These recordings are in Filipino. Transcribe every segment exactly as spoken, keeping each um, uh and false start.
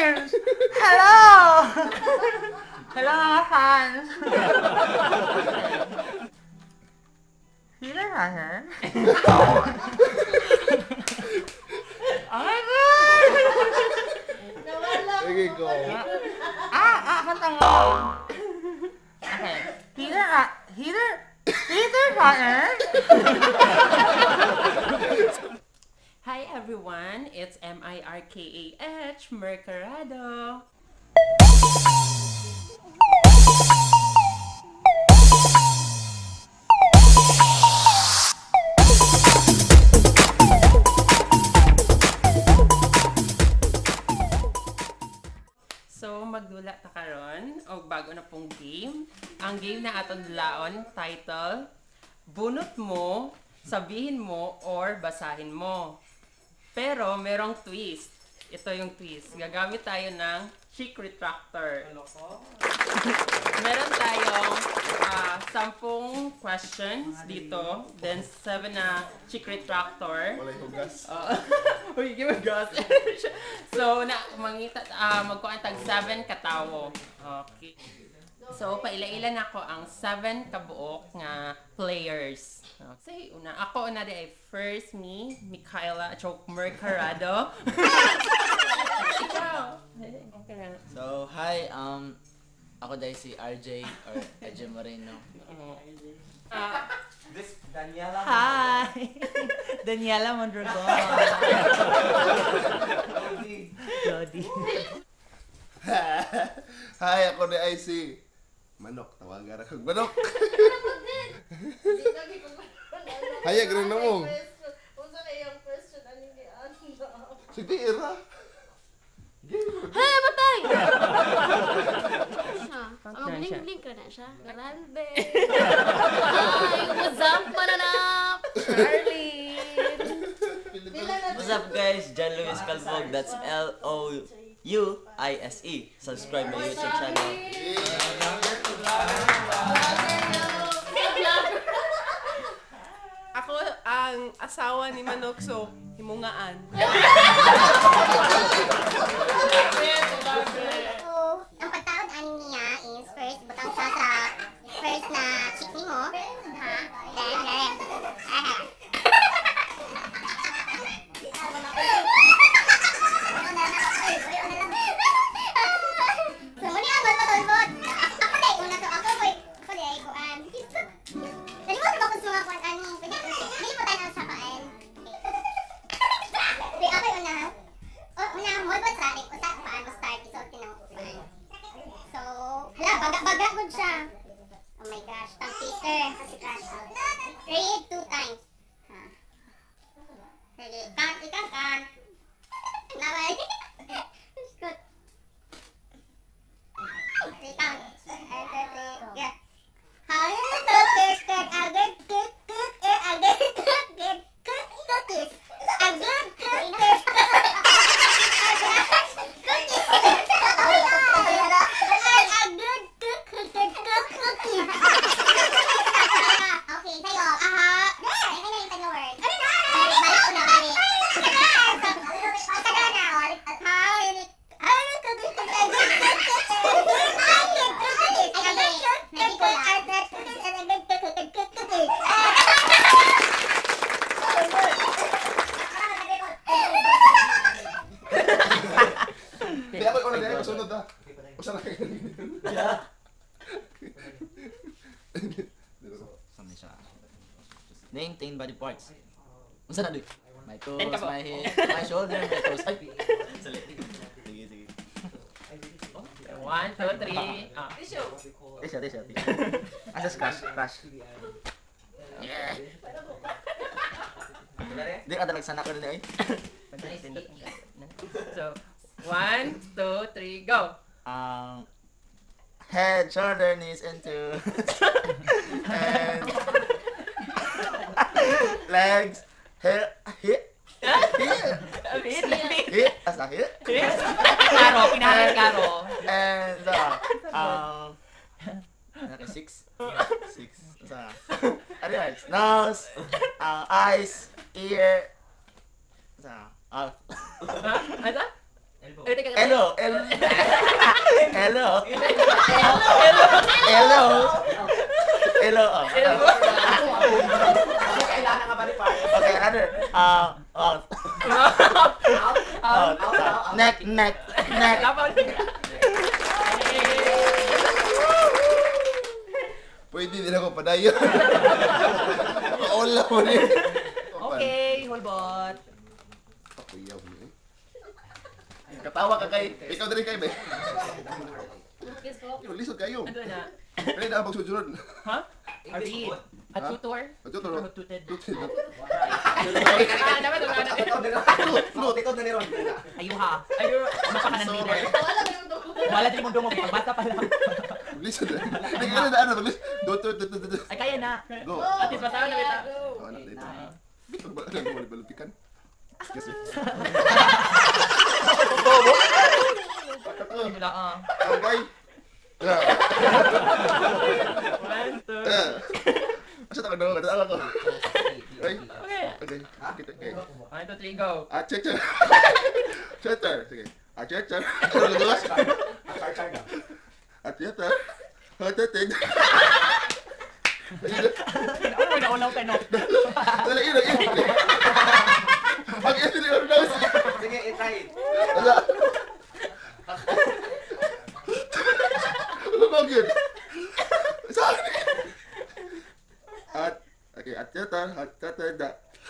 fans! Hello! Hello mga fans! Sila na ha? Oh my God! Sige, go. Ah, ah, kanta mo. Okay. Heater, ah, heater, heater partner. Hi everyone, it's M I R K A H, Mercarado. So, magdula ta karon og bago na pong game. Ang game na aton dulaon, title, Bunot mo, sabihin mo, or basahin mo. Pero, merong twist. Ito yung twist. Gagamit tayo ng cheek retractor. Meron tayong uh, sampung questions dito. Then, seven na cheek retractor. Walay hugas. Uh, Uy, give me gas. So, na, mangita, uh, magkuhan tag seven katawo. Okay. So, paila-ila na ako ang seven kabuok nga players. Okay, una. Ako una di ay first me, Michaela, choke Mercarado. Ikaw. Okay. So, hi, um, ako dahil si R J or Edge Moreno. Uh, This Daniela. Hi! Daniela Mondragon. Jody. Hi, ako ni I C. Manok, tawagan ako. Manok! Hayag rin na mo. Unsa na yung question ani ni Ando? Sige, Ira. Hey, batay! Pang Ang siya. blink-blink ka na siya. Garalbe. Hi, what's up, mananap? Charlie. What's up guys? John Luis Calvog, that's L O U I S E. Subscribe my YouTube channel. Ako ang asawa ni Manok, so himungaan. So, ang pagtaon ani niya is first butang siya sa first na chick mo, ha? Then, then, aha. So, muli ang matulbot. Ako day una to ako boy. Ako day kuan. Dali mo sa bakod mga kuan ani. Dili pa tayo sa kain. Di ako una ha. Oh, una mo ba sa akin? Usa paano start isulti ng kuan. So, hala baga-baga gud siya. Oh my gosh, tang Peter. Read two times. Ha. Ready. Count, ikaw count. Naway. Good. Ready, count. One, two, three, go. How you do this, good, a good, good, good, a good, good, good, good, cookies. A good, good, good. Okay, tayo. Aha. Ay, ano yung tayo word? Ano na? Balik ko na, balik. Taga na, oh. How you ano ka dito? Hindi ako una din, masunod ha. Usa na kayo. Saan siya? Name, ten body parts. Unsa na doy? My toes, Ten ka po. my head, my shoulder, my toes. Ay! Salit. Sige, sige. One, two, three. Ah. Tisha, tisha, tisha. Asa crash, crash. Yeah. Di ka dalag sana ka rin ay. So, one, two, three, go. Um, head, shoulder, knees, and two. And legs, hair, hip, hip, hip, asa hip. Klaro, pinakit klaro. And uh, um, okay, six, six. Asa, ano yun? Nose, uh, eyes, ear, asa, ah, Ha? Ano? Eh, teka, Hello. Hello. Hello. Hello. Hello. Kailangan ka ba ni Par? Okay, another. Uh, out. Out. Neck, neck, neck. Pwede din ako padayon. Maula mo rin. Okay, Holbot. Ako yaw mo eh. Katawa ka kay... Ikaw na rin kayo ba? Ikaw, lisod kayo. Ano na? Kaya na abang susunod. Ha? Arvin. At tutor? Ito to. Tuted. Ah, dapat wala na. Flute. Ikaw na niron. Ayun ha. Ayun. Mapakanan leader. Wala din mong dungog. Basta pa lang. Lisod na. Hindi ka na ano. Do, do, do, do, do. Ay, kaya na. Go. At least masawa na kita. Oh, anak dito. Bito ba? Ano mo balutikan? Kasi. Wala ah. Okay. Yeah. One, two. Yeah. Asa ta ka daw? Kata ko. Okay. Okay. Okay. Kita okay. One, two, three, go. Ah, check check. Checker. Sige. Ah, check check. Lulus. Ah, check check. Ah, check check. Ano na unaw tayo no? Dali, dali. Pag ito ni Ordaus. Sige, i-try. Wala. Lumag yun. Sorry. At, okay, at yata, at yata, da.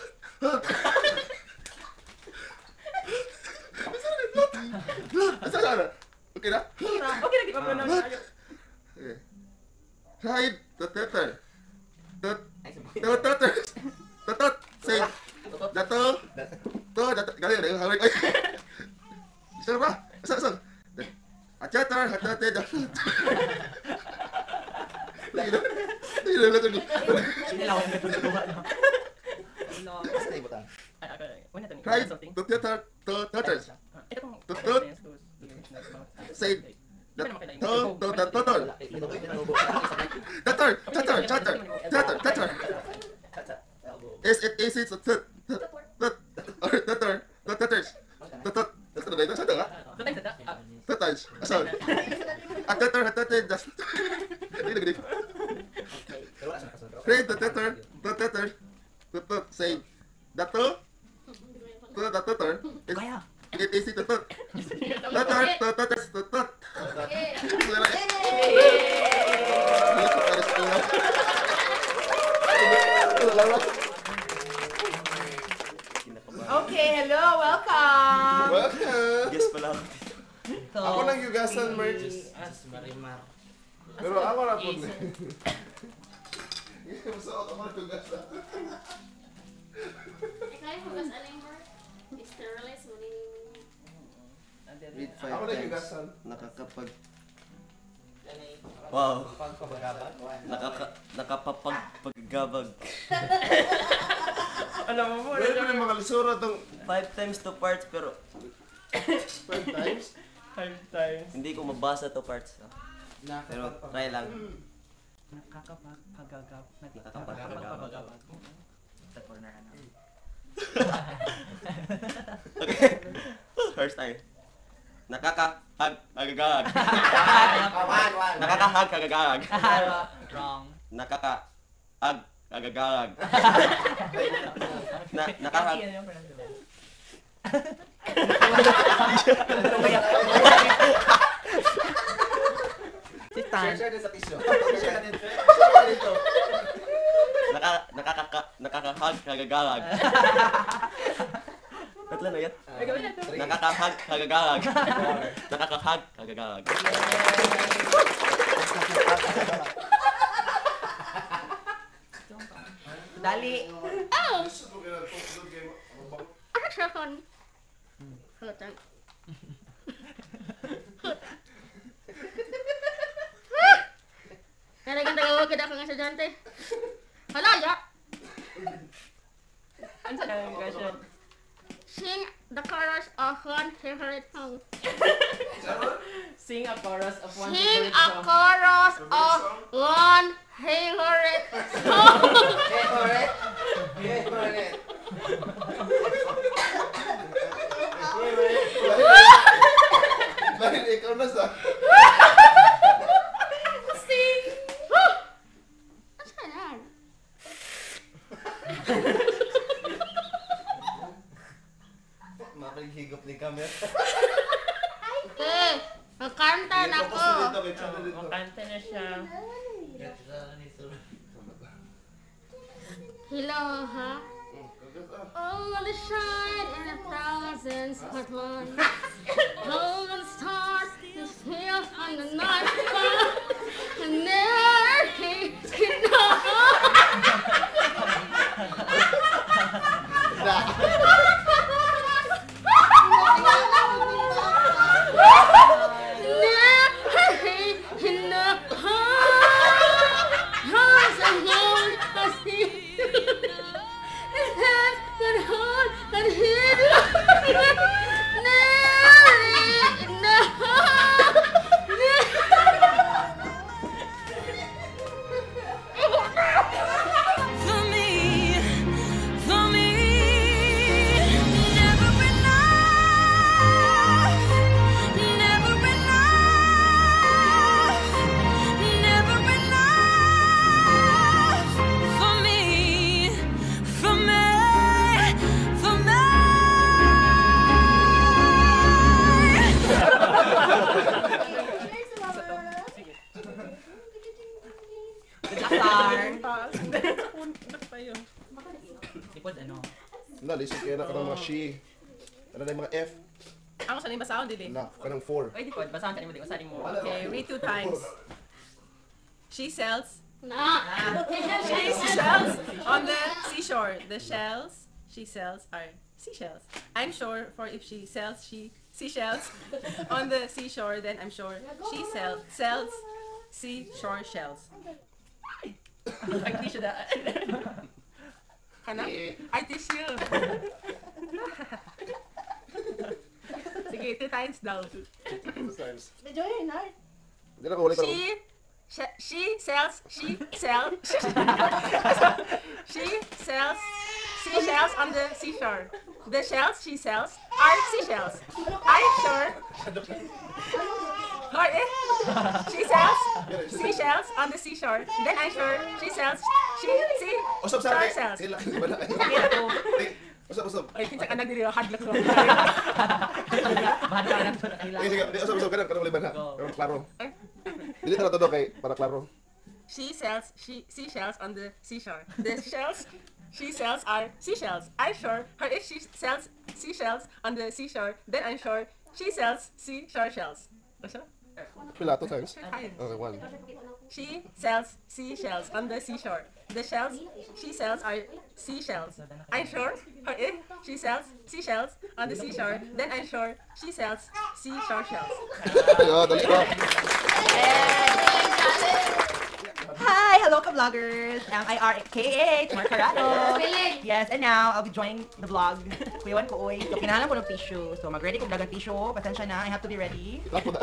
Asa sana? Okay na? Okay na, di ba pa na? Okay. Side, tateter. Tat, tateter. Tatat, say. Dato. To, dato. Galing, galing, hawak. Ay. Isa ba? Asa, asa? Achatar, hatate, dato. Lagi na. Lagi na, lagi na. Sinilaw yung nagtutuwa no. Basta na ibutan. Ay, okay. Wala to. Right, Something. to tater, to taters. Ito pong... Tutut. Say. To, to, to, to, Tatar, tatar, tatar. Tatar, tatar. Is it easy to tut, tut, tut, or tatar, tut, taters. Tutut. Asa na dito? Asa na? Tutay, tutay. Ah, Tatay. Asa? At tatar, hatate, das. Hindi na gini. Right, to tatar, to tatar. Tutut, say. Dato. To, dato, tar. Is Kaya. it easy to tut. Tatar, to, taters, to, tut. Okay, hello, welcome! Welcome! Yes pala ako. So, Ako lang yugasan, merch. Pero ako lang po. Gusto ako lang yugasan. Ikaw yung hugas aling mo. Sterilize mo ni... Read five Ako lang times. yugasan. Nakakapag... Wow. Nakaka... Nakapapagpaggabag. Alam mo po, Meron may mga lisura itong Five times to parts pero five times. five times. hindi ko mabasa to parts. Pero try lang. nakakapagpagagab. Nakakapagpagagab. Sa corner na. Okay. First time. Nakakahag agagag. One, one. Nakakahag agagag. Wrong. Nakakaag agagag. Na nakahag Si Tan. Share din sa tissue. naka nakakaka nakakahag agagag. Tatlo na yan. Nakakahag agagag. Nakakahag agagag. Dali. Oh! Ano siya kon? Hutang. Nalagang tagawag kita kang estudyante. Hala, ya! Ano sa lang question? Sing the chorus of one favorite song. Sing a chorus of one Sing favorite a song. chorus of one favorite song. Favorite. Favorite. ikaw na sa. Sing! Ayan. Mapaghigop ni camera. Eh, magkanta na ako. Makanta na siya. Hello, ha? Oh, wanna shine in a thousand spotlights. Oh, wanna start this here on the night sky. And never can Likod ano? Na, lisod kayo na ka ng mga she. Ano na yung mga F? Ako sa nang basahon, dili. Na, ka ng four. Ay, di po. Basahan ka mo. Di usahin mo. Okay, read two times. She sells. Na. She sells on the seashore. The shells she sells are seashells. I'm sure for if she sells she seashells on the seashore, then I'm sure she sell, sells seashore shells. Ay, di siya da. Ano? Ay, tissue. Sige, two times daw. Two times. Medyo yun, ha? Hindi na ko ulit. She, she, she sells, she sells, she sells seashells on the seashore. The shells she sells are seashells. I'm sure. Or if she sells seashells on the seashore, then I'm sure she sells she see Usap sa shore akin. shells. Sila, di ba na? Kaya to. Usap, usap. Ay, kinsa ka nagdiri hadlok ko. Bahad ka lang to. Ay, Sige, sige. Di, usap, usap. Kanang, kanang uliban ha. Kanang klaro. Dili na todo kay, para klaro. She sells she seashells on the seashore. The shells she sells are seashells. I'm sure her if she sells seashells on the seashore, then I'm sure she sells seashore shells. What's that? Pila, two times? Hi. Okay, one. She sells seashells on the seashore. The shells she sells are seashells. I'm sure her if she sells seashells on the seashore, then I'm sure she sells seashore shells. Ayo, dali ka. Hi! Hello, ka-vloggers! I'm I R K H, Mark Carano. Pilig. Yes, and now, I'll be joining the vlog. Kuyawan ko, oy. So, kinahalan ko ng tissue. So, mag-ready ko vlog ang tissue. Pasensya na, I have to be ready. Tapo na.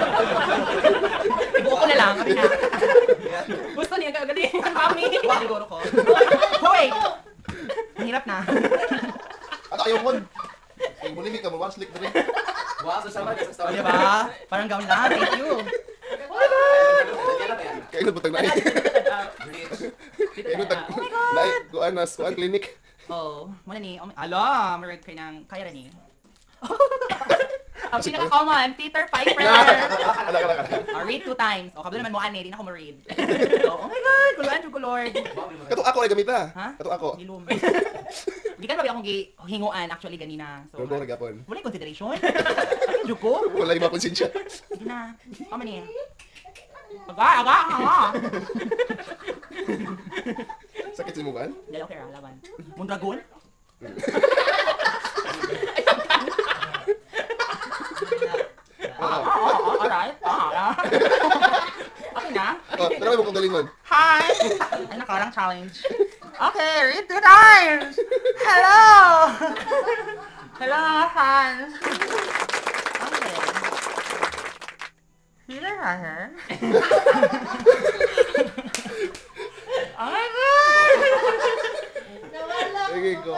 Ibuo ko na lang, kami na. Gusto niya, gagali. Mami! Wala siguro ko. Hoy! Mahirap na. At ayaw mo. Kung bulimik ka mo, one slick na rin. Wow, sasama ka sa O, story. diba? Parang gawin na. Thank you. Kaya nagputang na eh. Kaya nagputang na eh. Kuan nas, kuan clinic. Oh, muna ni. Oh, ala, marag kayo ng kaya rin eh. Ang pinaka-common, Peter Piper. Ala, ala, ala. Oh, read two times. O, kabalo naman mo ani, di na ako ma-read. So, oh my God, kuluan ko, Lord. Kato ako ay gamita. Ha? Kato ako. Gilum. Hindi ka ba akong gi- hinguan actually ganina. So, Rogo nagapon. wala yung consideration. Ano yung ko? Wala yung mga konsensya. Sige na. Kama niya. Aga, aga, aga. Sakit sa mukhaan? Dali, okay ra, laban. Mondragon? Ah, ah, ah, alright. Ah, ah. Okay na? Oh, tara mo kung galingon. Hi! Ay, nakarang challenge. Okay, read two times! Hello! Hello, mga fans! Okay. Healer ka here? Oh my God! Sige, go.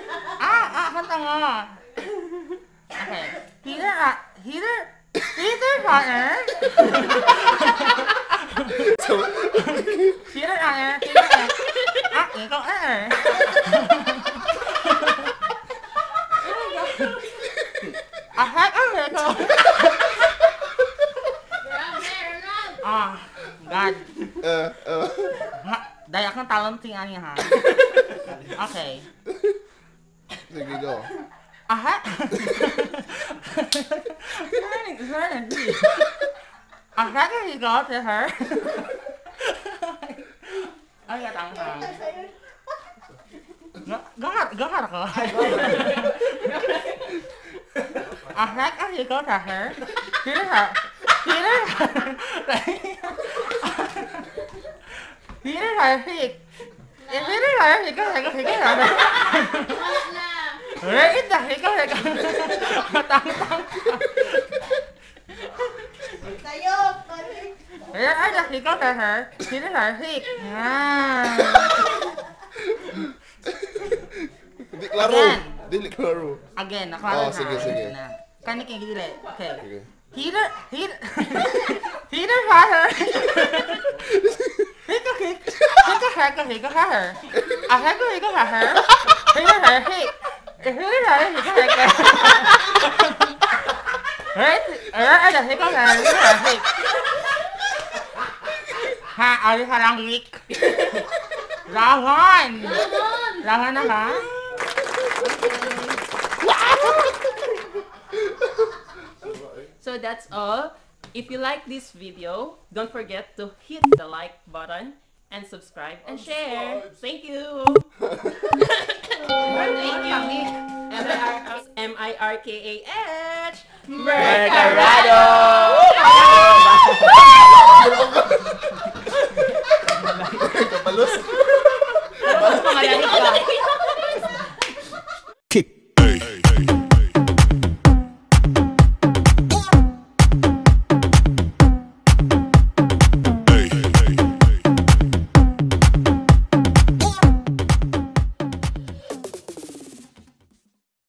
Ah, ah, kanta nga. Okay. Healer, ah, healer, healer, partner. So, Peter partner. Peter partner. Ah, ikaw partner. Ahak ang ito. Ah, God. uh, uh, Ha, dayak ng talon tingan niya ha. Okay. sige, go. Ahak. Ahak ang ikaw to her. Ay, katang-tang. Gahar, gahar ko. Ahak ang ikaw to her. Peter her. Peter Peter her hik. Eh, Peter her hik. Ikaw, ikaw, ikaw. Eh, ito, ikaw, ikaw. Tang-tang. Tayo! Eh, ada ikaw to her. Peter her hik. Ah. Di klaro. Again. Dili klaro. Again, naklaro Oh, sige, sige. Kanik yung gili. Okay. Okay. Peter, Peter, Peter her. Hika hik. Hika hika hika her. Ah hika hika her. Peter her hik. Peter her hika hika. Right? Eh, ada hika her. Hika hik. Ha, ali harang hik. Lawan. Lawan na ka? So that's all. If you like this video, don't forget to hit the like button and subscribe and share. Thank you. Thank you. M I R K A H. Mercarado! Kapalos. Pangalan ko.